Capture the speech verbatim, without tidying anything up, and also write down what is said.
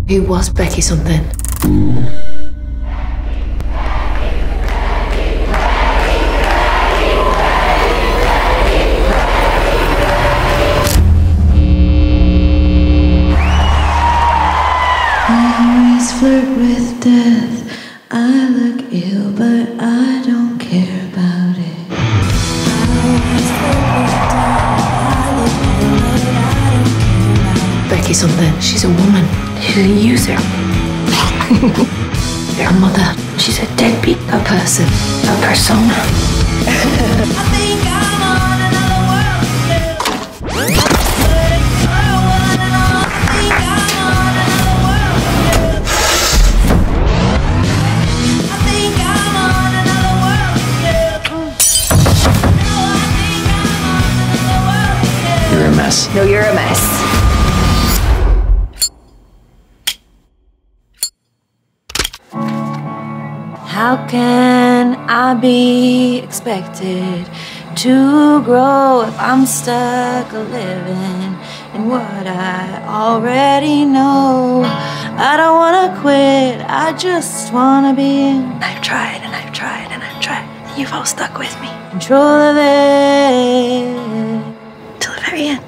Who was Becky something? Flirt with death. I look ill, but I don't care about it. Becky something. She's a woman. She's a user. You're a mother. She's a deadbeat. A person. A persona. I think I'm on another world, yeah. You're a mess. No, you're a mess. How can I be expected to grow if I'm stuck living in what I already know? I don't wanna quit, I just wanna be in. I've tried and I've tried and I've tried. You've all stuck with me. Control of it. Till the very end.